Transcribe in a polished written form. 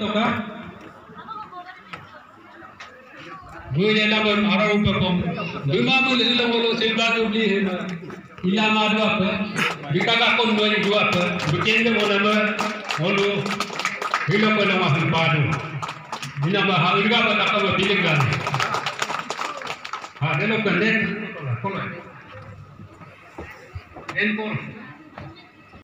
toka gue lawan arau perform lima mul lawan sebab beli ilama dua apa bikaga kon dua apa bikin nama holu hilang pada mahal padu bila mahal juga pada apa pilih kan ada lo kan den kolai den